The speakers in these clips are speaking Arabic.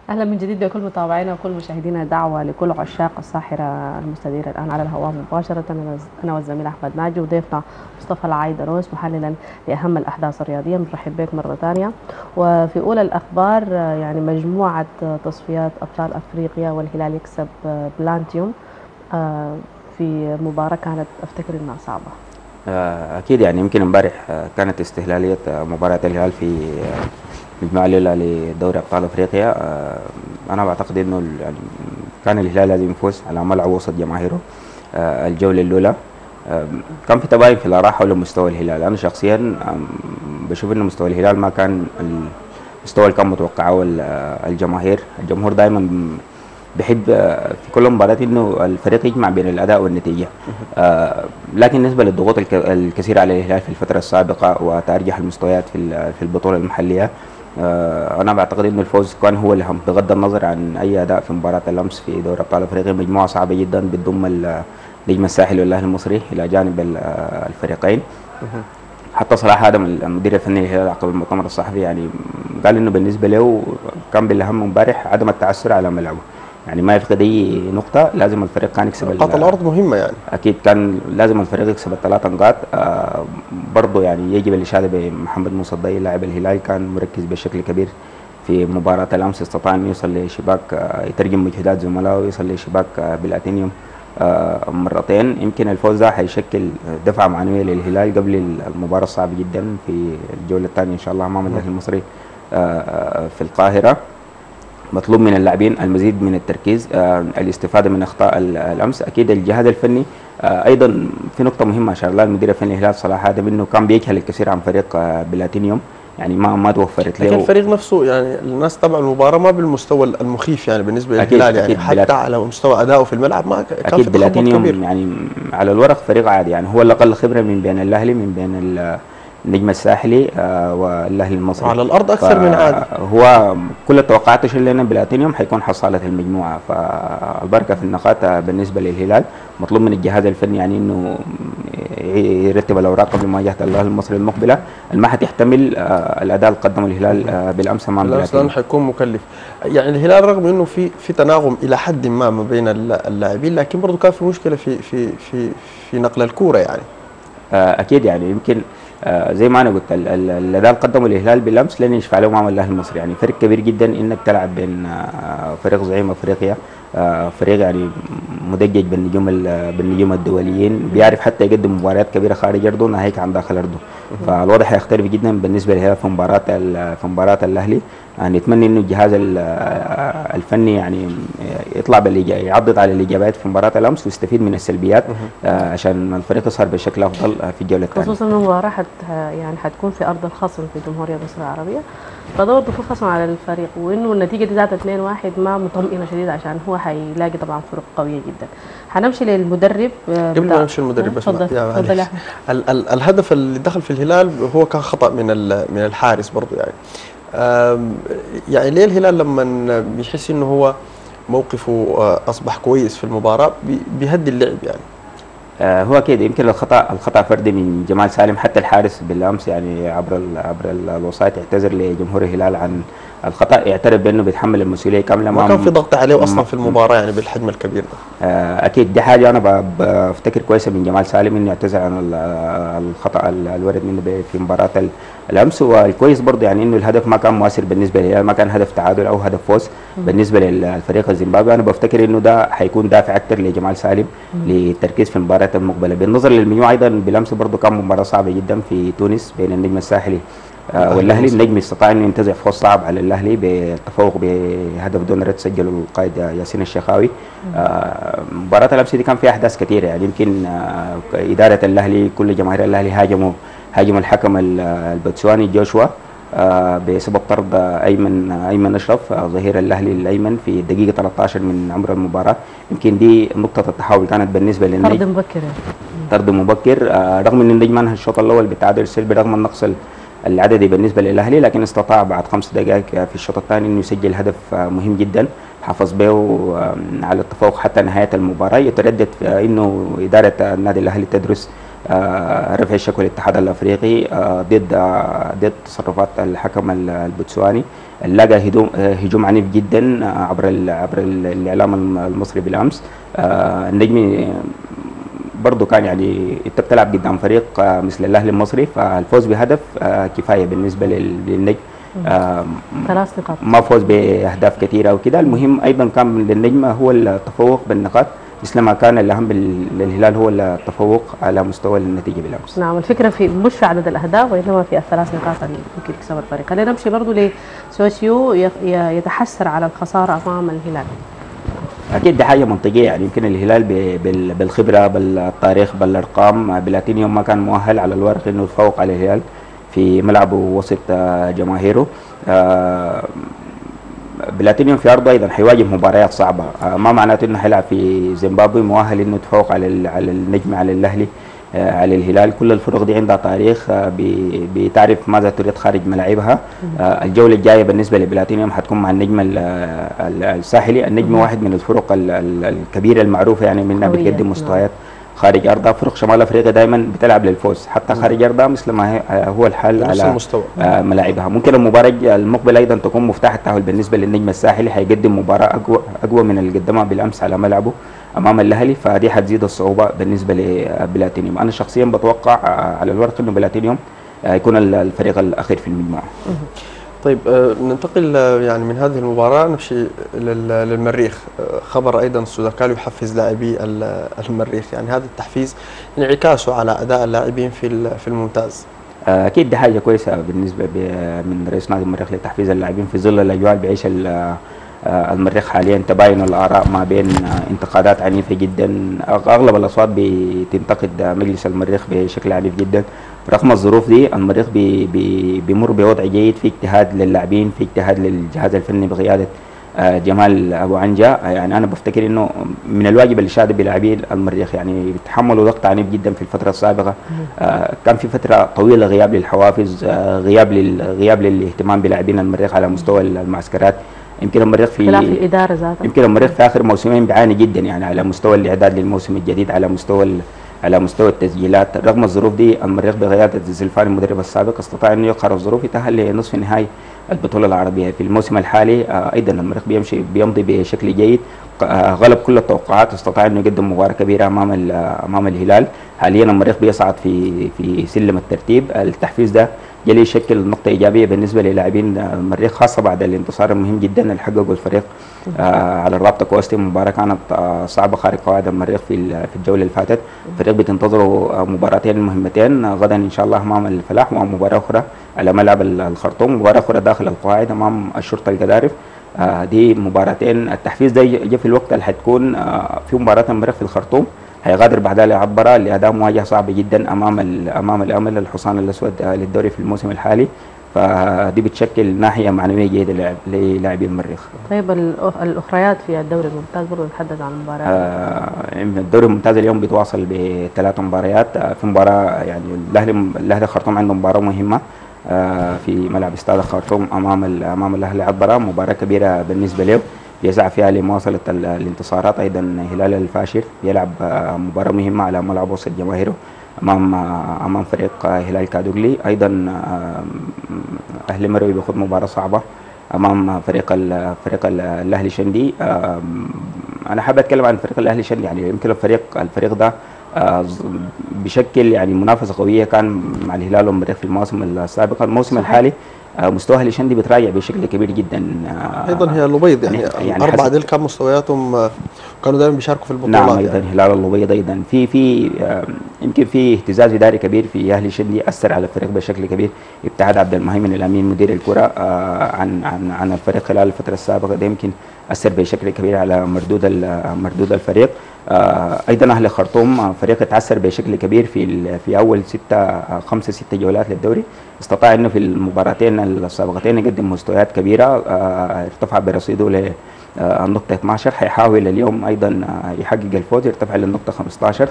اهلا من جديد بكل متابعينا وكل مشاهدينا. دعوه لكل عشاق الساحره المستديره الان على الهواء مباشره. انا والزميل احمد ناجي وضيفنا مصطفى العايدروس محللا لاهم الاحداث الرياضيه. بنرحب بك مره ثانيه. وفي اولى الاخبار يعني مجموعه تصفيات ابطال افريقيا والهلال يكسب بلانتيوم في مباراه كانت افتكر انها صعبه. أكيد يعني يمكن امبارح كانت استهلالية مباراة الهلال في مجموعة الأولى لدوري أبطال أفريقيا. أنا بعتقد إنه يعني كان الهلال لازم يفوز على ملعب وسط جماهيره الجولة الأولى. كان في تباين في الآراء حول مستوى الهلال. أنا شخصيا بشوف إنه مستوى الهلال ما كان المستوى اللي كان متوقعه الجمهور دائما بحب في كل مباراة انه الفريق يجمع بين الاداء والنتيجة. لكن بالنسبة للضغوط الكثيرة على الهلال في الفترة السابقة وتأرجح المستويات في البطولة المحلية، انا بعتقد انه الفوز كان هو الاهم بغض النظر عن اي اداء في مباراة الامس في دوري ابطال افريقيا. مجموعة صعبة جدا بتضم نجم الساحل والاهلي المصري الى جانب الفريقين. حتى صلاح ادم المدير الفني للهلال عقب المؤتمر الصحفي يعني قال انه بالنسبه له كان بالاهم امبارح عدم التعثر على ملعبه، يعني ما يفقد اي نقطه. لازم الفريق كان يكسب نقاط الارض مهمه يعني. اكيد كان لازم الفريق يكسب الثلاث نقاط. برضه يعني يجب الاشاده بمحمد موسى الضي لاعب الهلال، كان مركز بشكل كبير في مباراه الامس. استطاع انه يوصل لشباك يترجم مجهودات زملائه ويوصل لشباك بلاتينيوم مرتين. يمكن الفوز ده هيشكل دفعه معنويه للهلال قبل المباراه الصعبه جدا في الجوله الثانيه ان شاء الله امام الاهلي المصري في القاهره. مطلوب من اللاعبين المزيد من التركيز، الاستفاده من اخطاء الامس. اكيد الجهاز الفني ايضا في نقطه مهمه اشار لها المدير الفني للهلال صلاح ادم، انه كان بيجهل الكثير عن فريق بلاتينيوم، يعني ما توفرت له. لكن الفريق نفسه يعني الناس تبع المباراه ما بالمستوى المخيف يعني بالنسبه للهلال، يعني حتى على مستوى ادائه في الملعب ما كان اكيد في تخبط بلاتينيوم كبير. يعني على الورق فريق عادي، يعني هو الاقل خبره من بين الاهلي من بين النجم الساحلي والاهلي المصري. وعلى الارض اكثر من عادي. هو كل التوقعات تشير لنا بلاتينيوم حيكون حصاله المجموعه، فالبركه في النقاط بالنسبه للهلال. مطلوب من الجهاز الفني يعني انه يرتب الاوراق قبل مواجهه الاهلي المصري المقبله. ما حتحتمل الاداء اللي قدمه الهلال بالامس امام بلاتينيوم. حيكون مكلف. يعني الهلال رغم انه في تناغم الى حد ما بين اللاعبين، لكن برضه كان في مشكله في نقل الكوره يعني. اكيد يعني يمكن زي ما انا قلت الاداء اللي قدمه الهلال بالامس لن يشفع له امام الاهلي المصري. يعني فرق كبير جدا انك تلعب بين فريق زعيم افريقيا، فريق يعني مدجج بالنجوم الدوليين، بيعرف حتى يقدم مباريات كبيره خارج ارضه ناهيك عن داخل ارضه. فالوضع هيختلف جدا بالنسبه لها في مباراه الاهلي. نتمنى انه الجهاز الفني يعني يطلع يعضد على الايجابيات في مباراه الامس ويستفيد من السلبيات عشان الفريق يظهر بشكل افضل في الجوله الثانيه. خصوصا انه المباراه يعني حتكون في ارض الخصم في جمهوريه مصر العربيه، فده برضه في خصم على الفريق، وانه النتيجه دي ذات 2-1 ما مطمئنه شديد عشان هو حيلاقي طبعا فرق قويه جدا. حنمشي للمدرب. قبل ما نمشي المدرب بس تفضل يا احمد. الهدف اللي دخل في الهلال هو كان خطأ من الحارس برضه يعني. يعني ليه الهلال لما بيحس انه هو موقفه اصبح كويس في المباراه بيهدي اللعب يعني؟ هو كده يمكن الخطا فردي من جمال سالم. حتى الحارس بالامس يعني عبر الوسائط اعتذر لجمهور الهلال عن الخطا، اعترف بانه بيتحمل المسؤوليه كامله. ما كان في ضغط عليه اصلا في المباراه يعني بالحجم الكبير ده. اكيد دي حاجه انا بفتكر كويسه من جمال سالم انه يعتذر عن الخطا الورد منه في مباراه الامس. والكويس برضه يعني انه الهدف ما كان مؤثر بالنسبه للهلال، ما كان هدف تعادل او هدف فوز بالنسبه للفريق الزيمبابوي. انا بفتكر انه ده حيكون دافع اكثر لجمال سالم للتركيز في المباريات المقبله. بالنظر للمجموعه ايضا بالامس برضه كان مباراه صعبه جدا في تونس بين النجم الساحلي والاهلي. النجم استطاع انه ينتزع فوز صعب على الاهلي بالتفوق بهدف دون رد سجله القائد ياسين الشيخاوي. مباراه الامس دي كان فيها احداث كثيره، يعني يمكن اداره الاهلي كل جماهير الاهلي هاجموا الحكم البوتسواني جوشوا بسبب طرد ايمن اشرف ظهير الاهلي الايمن في الدقيقه 13 من عمر المباراه. يمكن دي نقطه التحول كانت بالنسبه للنجم. طرد مبكر طرد مبكر رغم ان النجم انهى الشوط الاول بالتعادل السلبي رغم النقص العددي بالنسبه للاهلي، لكن استطاع بعد 5 دقائق في الشوط الثاني انه يسجل هدف مهم جدا حافظ به على التفوق حتى نهايه المباراه. يتردد انه اداره النادي الاهلي تدرس رفع الشكوى للاتحاد الافريقي ضد تصرفات الحكم البوتسواني اللي لقى هجوم عنيف جدا عبر الاعلام المصري بالامس. النجم برضه كان يعني انت بتلعب قدام فريق مثل الاهلي المصري، فالفوز بهدف كفايه بالنسبه للنجم. 3 نقاط، ما فوز باهداف كثيره وكده. المهم ايضا كان للنجم هو التفوق بالنقاط، مثل ما كان الاهم للهلال هو التفوق على مستوى النتيجه بالامس. نعم، الفكره مش في عدد الاهداف وانما في ال3 نقاط اللي ممكن يكسب الفريق. خلينا نمشي برضه لسوسيو يتحسر على الخساره امام الهلال. اكيد دي حاجه منطقيه، يعني يمكن الهلال بالخبره بالتاريخ بالارقام بلاتينيوم ما كان مؤهل على الورق انه يتفوق على الهلال في ملعبه وسط جماهيره. بلاتينيوم في ارضه ايضا حيواجه مباريات صعبه، ما معناته انه حيلعب في زيمبابوي مؤهل انه يتفوق على النجم، على الاهلي، على الهلال. كل الفرق دي عندها تاريخ، بتعرف ماذا تريد خارج ملاعبها. الجوله الجايه بالنسبه لبلاتينيوم حتكون مع النجم الساحلي. النجم واحد من الفرق الكبيره المعروفه، يعني منها بتقدم مستويات خارج ارضها. فرق شمال افريقيا دائما بتلعب للفوز حتى خارج ارضها، مثل ما هو الحال على ملاعبها. ممكن المباراه المقبله ايضا تكون مفتاح التاهل بالنسبه للنجم الساحلي، حيقدم مباراه اقوى من اللي قدمها بالامس على ملعبه امام الاهلي، فدي حتزيد الصعوبه بالنسبه لبلاتينيوم. انا شخصيا بتوقع على الورق انه بلاتينيوم يكون الفريق الاخير في المجموعه. طيب ننتقل يعني من هذه المباراة نمشي للمريخ. خبر أيضا سوداكالو يحفز لاعبي المريخ، يعني هذا التحفيز انعكاسه على أداء اللاعبين في الممتاز. أكيد دي حاجة كويسة بالنسبة من رئيس نادي المريخ لتحفيز اللاعبين في ظل الأجواء اللي بيعيشها المريخ حاليا، تباين الآراء ما بين انتقادات عنيفة جدا. أغلب الأصوات بتنتقد مجلس المريخ بشكل عنيف جدا. رغم الظروف دي المريخ بيمر بوضع جيد، في اجتهاد للاعبين، في اجتهاد للجهاز الفني بقيادة جمال أبو عنجة. يعني أنا بفتكر إنه من الواجب اللي شاهد بلاعبي المريخ، يعني بيتحملوا ضغط عنيف جدا في الفترة السابقة. كان في فترة طويلة غياب للحوافز، غياب للاهتمام بلاعبين المريخ على مستوى المعسكرات. يمكن المريخ في خلاف الإدارة ذاتها، يمكن المريخ في آخر موسمين بيعاني جدا، يعني على مستوى الإعداد للموسم الجديد، على مستوى التسجيلات. رغم الظروف دي المريخ بقيادة الزلفاني المدرب السابق استطاع انه يقهر الظروف، يتأهل لنصف نهائي البطولة العربية. في الموسم الحالي ايضا المريخ بيمضي بشكل جيد، غلب كل التوقعات، استطاع انه يقدم مباراة كبيرة امام الهلال. حاليا المريخ بيصعد في سلم الترتيب. التحفيز ده جلي يشكل نقطة إيجابية بالنسبة للاعبين المريخ، خاصة بعد الانتصار المهم جدا اللي حققه الفريق على الرابطة كوستي. مباراة كانت صعبة خارج قواعد المريخ في الجولة اللي فاتت. الفريق بتنتظروا مباراتين مهمتين غدا إن شاء الله أمام الفلاح، ومباراة أخرى على ملعب الخرطوم، مباراة أخرى داخل القواعد أمام الشرطة القذارف. دي مباراتين. التحفيز ده جه في الوقت اللي حتكون في مباراة المريخ في الخرطوم، هيغادر بعدها لعبرة لأداء مواجهة صعب جدا أمام الأمل الحصان الأسود للدوري في الموسم الحالي. فدي بتشكل ناحية معنوية جيدة للاعبي المريخ. طيب الأخريات في الدوري الممتاز برضه نتحدث عن المباريات. الدوري الممتاز اليوم بيتواصل ب3 مباريات. في مباراة يعني الأهلي الخرطوم عنده مباراة مهمة في ملعب استاد الخرطوم أمام الأهلي عبرة، مباراة كبيرة بالنسبة له يسعى فيها لمواصلة الانتصارات. أيضا هلال الفاشر يلعب مباراة مهمة على ملعب وسط جماهيره أمام فريق هلال كادوغلي. أيضا أهلي مروي بيخوض مباراة صعبة أمام فريق الأهلي شندي. أنا حابب أتكلم عن فريق الأهلي شندي، يعني يمكن الفريق ده بشكل يعني منافسة قوية كان مع الهلال والمريخ في المواسم السابقة. الموسم الحالي مستوى اهلي شندي بيتراجع بشكل كبير جدا. ايضا هي اللبيض يعني الاربعه دول كان مستوياتهم كانوا دائما بيشاركوا في البطولات. نعم ايضا هلال اللبيض ايضا في يمكن في اهتزاز اداري كبير في اهلي شندي اثر على الفريق بشكل كبير. ابتعاد عبد المهيمن الامين مدير الكره عن الفريق خلال الفتره السابقه، ده يمكن اثر بشكل كبير على مردود الفريق. ايضا اهلي خرطوم فريق اتعثر بشكل كبير في اول 5-6 جولات للدوري. استطاع انه في المباراتين السابقتين يقدم مستويات كبيره، ارتفع برصيده للنقطه 12. حيحاول اليوم ايضا يحقق الفوز، يرتفع للنقطه 15.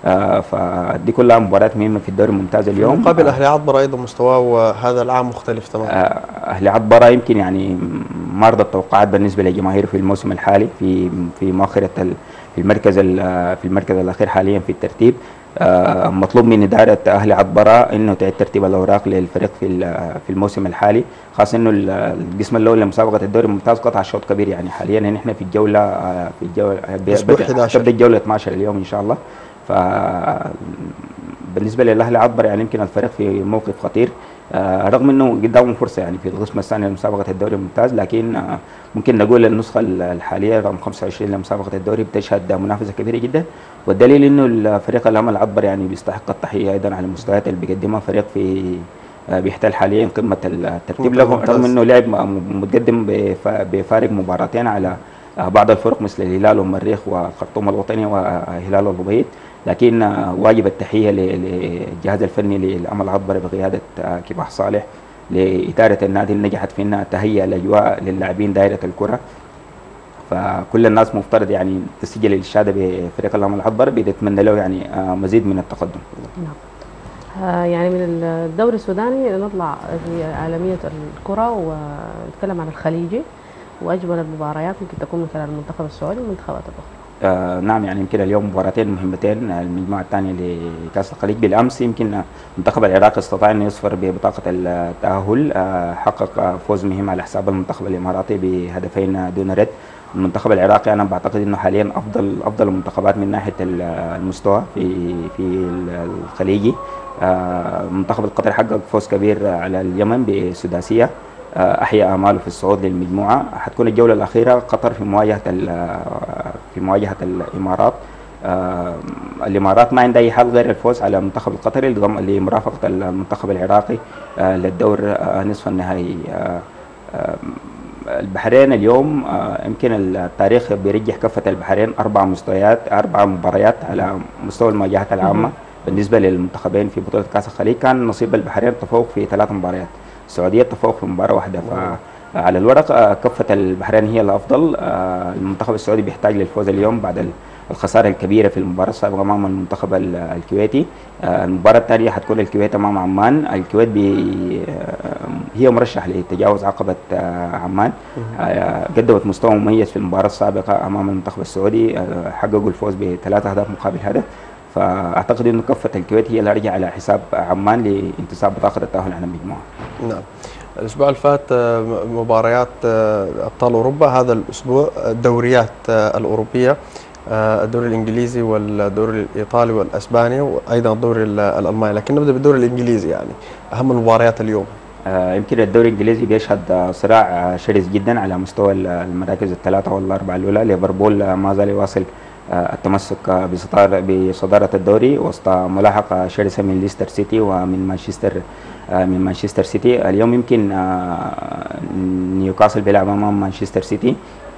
فدي كلها مباريات مهمه في الدوري الممتاز اليوم. مقابل اهلي عطبره ايضا مستواه هذا العام مختلف تماما. اهلي عطبره يمكن يعني ما رضى التوقعات بالنسبه لجماهيره في الموسم الحالي في في المركز الاخير حاليا في الترتيب. مطلوب من إدارة أهلي عطبرة إنه تعيد ترتيب الأوراق للفريق في الموسم الحالي، خاصة إنه القسم الأول لمسابقة الدوري الممتاز قطع شوط كبير. يعني حاليا نحن في الجولة تبدأ الجولة 12 اليوم إن شاء الله. فبالنسبة للأهلي عطبرة يعني يمكن الفريق في موقف خطير، رغم انه قدامهم فرصه يعني في القسم الثاني لمسابقه الدوري الممتاز، لكن ممكن نقول النسخه الحاليه رقم 25 لمسابقه الدوري بتشهد منافسه كبيره جدا، والدليل انه الفريق الامل العطبر يعني بيستحق التحيه ايضا على المستويات اللي بيقدمها. فريق بيحتل حاليا قمه الترتيب رغم انه لعب متقدم بفارق مباراتين على بعض الفرق مثل الهلال والمريخ وخرطوم الوطني وهلال الأبيض، لكن واجب التحيه للجهاز الفني للامل العطبري بقياده كفاح صالح لاداره النادي اللي نجحت في انها تهيئ الاجواء للاعبين دائره الكره. فكل الناس مفترض يعني تسجل الاشاده بفريق الامل العطبري، بنتمنى له يعني مزيد من التقدم. نعم. يعني من الدوري السوداني نطلع في عالميه الكره ونتكلم عن الخليجي واجمل المباريات ممكن تكون من خلال المنتخب السعودي والمنتخبات الاخرى. نعم، يعني يمكن اليوم مباراتين مهمتين. المجموعه الثانيه لكاس الخليج بالامس يمكن المنتخب العراقي استطاع انه يصفر ببطاقه التاهل، حقق فوز مهم على حساب المنتخب الاماراتي بهدفين دون رد. المنتخب العراقي انا بعتقد انه حاليا افضل المنتخبات من ناحيه المستوى في الخليجي. المنتخب القطري حقق فوز كبير على اليمن بسداسيه، احيا اماله في الصعود للمجموعه. حتكون الجوله الاخيره قطر في مواجهه الامارات. الامارات ما عندها اي حل غير الفوز على المنتخب القطري لمرافقه المنتخب العراقي للدور نصف النهائي. البحرين اليوم يمكن التاريخ بيرجح كفه البحرين 4 مباريات على مستوى المواجهات العامه. بالنسبه للمنتخبين في بطوله كاس الخليج كان نصيب البحرين التفوق في 3 مباريات، السعوديه التفوق في مباراه واحده. فعلى الورق كفه البحرين هي الافضل. المنتخب السعودي بيحتاج للفوز اليوم بعد الخساره الكبيره في المباراه السابقه امام المنتخب الكويتي. المباراه الثانيه حتكون الكويت امام عمان. الكويت هي مرشح لتجاوز عقبه عمان. قدمت مستوى مميز في المباراه السابقه امام المنتخب السعودي، حققوا الفوز ب3 أهداف مقابل هدف. فاعتقد انه كفه الكويت هي اللي رجع على حساب عمان لانتساب بطاقه التاهل على المجموعه. نعم. الاسبوع اللي فات مباريات ابطال اوروبا، هذا الاسبوع الدوريات الاوروبيه، الدوري الانجليزي والدوري الايطالي والاسباني وايضا الدوري الالماني، لكن نبدا بالدوري الانجليزي. يعني اهم المباريات اليوم. يمكن الدوري الانجليزي بيشهد صراع شرس جدا على مستوى المراكز الثلاثه والاربعه الاولى. ليفربول ما زال يواصل التمسك بصدارة الدوري وسط ملاحقة شرسة من ليستر سيتي ومن مانشستر سيتي. اليوم يمكن نيوكاسل بيلعب أمام مانشستر سيتي.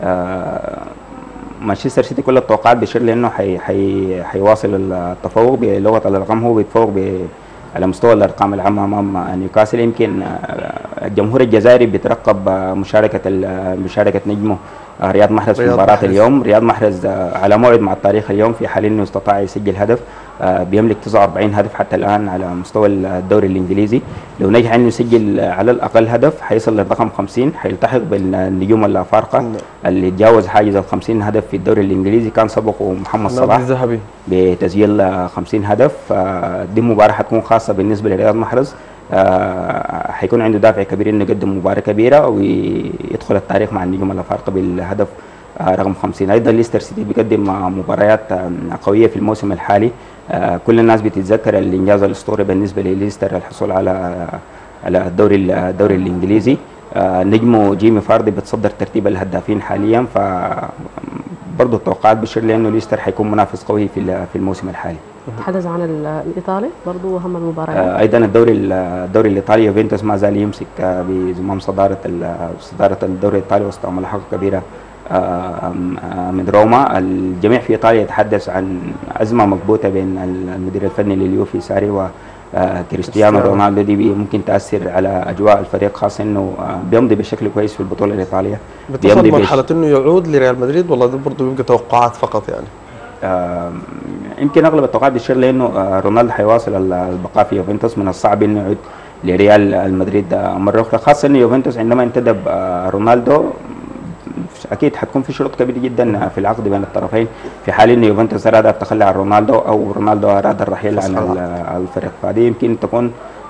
مانشستر سيتي كل التوقعات بشير لأنه حيواصل التفوق بلغة الأرقام. هو بيتفوق على مستوى الأرقام العامة أمام نيوكاسل. يمكن الجمهور الجزائري بيترقب مشاركة نجمه رياض محرز في مباراة اليوم. رياض محرز على موعد مع التاريخ اليوم في حال انه استطاع يسجل هدف. بيملك 49 هدف حتى الان على مستوى الدوري الانجليزي. لو نجح انه يسجل على الاقل هدف حيصل للرقم 50، حيلتحق بالنجوم الافارقه اللي تجاوز حاجز ال 50 هدف في الدوري الانجليزي. كان سبقه محمد صلاح بتسجيل 50 هدف. دي مباراة حتكون خاصة بالنسبة لرياض محرز. حيكون عنده دافع كبير انه يقدم مباراة كبيرة ويدخل التاريخ مع النجوم الافارقه بالهدف رقم 50. ايضا ليستر سيتي بيقدم مباريات قوية في الموسم الحالي. كل الناس بتتذكر الانجاز الاسطوري بالنسبة لليستر الحصول على الدوري الانجليزي. نجمه جيمي فاردي بتصدر ترتيب الهدافين حاليا. فبرضه التوقعات بتشير لانه ليستر حيكون منافس قوي في الموسم الحالي. نتحدث عن الايطالي برضه اهم المباريات. ايضا الدوري الايطالي يوفنتوس ما زال يمسك بزمام صداره الدوري الايطالي وسط ملاحقه كبيره من روما. الجميع في ايطاليا يتحدث عن ازمه مكبوته بين المدير الفني لليوفي ساري وكريستيانو رونالدو. دي ممكن تاثر على اجواء الفريق، خاصه انه بيمضي بشكل كويس في البطوله الايطاليه. بتصل مرحله انه يعود لريال مدريد ولا ده برضه يبقى توقعات فقط يعني؟ يمكن اغلب التوقعات بتشير لانه رونالدو حيواصل البقاء في يوفنتوس. من الصعب انه يعود لريال المدريد مره اخرى، خاصه انه يوفنتوس عندما انتدب رونالدو اكيد حتكون في شروط كبيره جدا في العقد بين الطرفين في حال انه يوفنتوس اراد التخلي عن رونالدو او رونالدو اراد الرحيل عن الفريق، فهذه يمكن تكون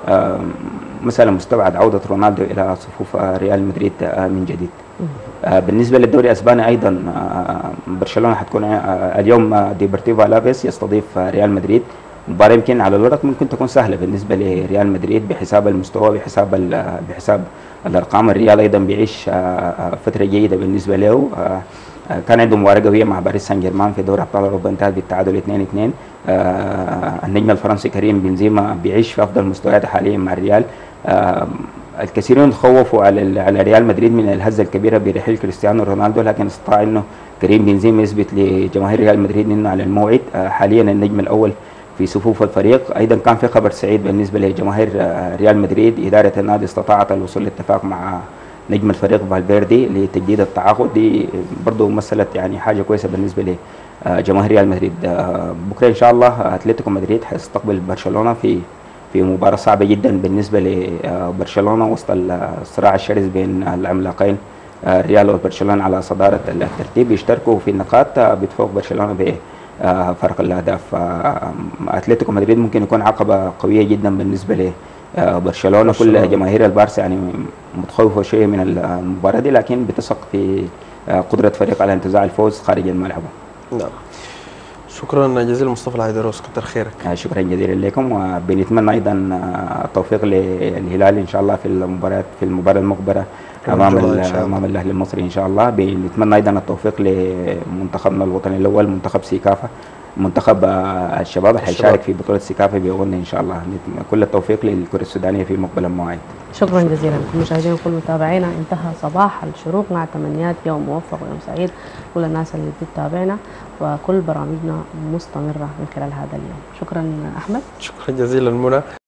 مثلا مستبعد عوده رونالدو الى صفوف ريال مدريد من جديد. بالنسبه للدوري الاسباني ايضا برشلونه حتكون اليوم ديبورتيفو الافيس يستضيف ريال مدريد، مباراه يمكن على الورق ممكن تكون سهله بالنسبه لريال مدريد بحساب المستوى بحساب الارقام. الريال ايضا بيعيش فتره جيده بالنسبه له، كان عنده مباراه قويه مع باريس سان جيرمان في دوري ابطال اوروبا انتهت بالتعادل 2-2. النجم الفرنسي كريم بنزيما بيعيش في افضل مستوياته حاليا مع الريال. الكثيرون تخوفوا على ريال مدريد من الهزه الكبيره برحيل كريستيانو رونالدو، لكن استطاع انه كريم بنزيما يثبت لجماهير ريال مدريد انه على الموعد. حاليا النجم الاول في صفوف الفريق. ايضا كان في خبر سعيد بالنسبه لجماهير ريال مدريد، اداره النادي استطاعت الوصول لاتفاق مع نجم الفريق فالفيردي لتجديد التعاقد، دي برضه مثلت يعني حاجه كويسه بالنسبه لجماهير ريال مدريد. بكره ان شاء الله اتلتيكو مدريد حيستقبل برشلونه في مباراه صعبه جدا بالنسبه لبرشلونه وسط الصراع الشرس بين العملاقين الريال وبرشلونه على صداره الترتيب، يشتركوا في النقاط بتفوق برشلونه فرق الاهداف. اتلتيكو مدريد ممكن يكون عقبه قويه جدا بالنسبه لبرشلونه. كل جماهير البارسا يعني متخوفه شويه من المباراه دي، لكن بتثق في قدره فريق على انتزاع الفوز خارج الملعب. نعم. شكرا جزيلا مصطفى العيدروس، كتر خيرك. شكرا جزيلا لكم، وبنتمنى ايضا التوفيق للهلال ان شاء الله في المباراه المقبله امام الاهلي المصري ان شاء الله. بنتمنى ايضا التوفيق لمنتخبنا الوطني الاول منتخب سيكافا، منتخب الشباب اللي حيشارك في بطوله سيكافا بيغني ان شاء الله. كل التوفيق للكره السودانيه في مقبل المواعيد. شكرا جزيلا لكم مشاهدينا وكل متابعينا. انتهى صباح الشروق مع تمنيات يوم موفق ويوم سعيد كل الناس اللي بتتابعنا، وكل برامجنا مستمره من خلال هذا اليوم. شكرا احمد. شكرا جزيلا منى.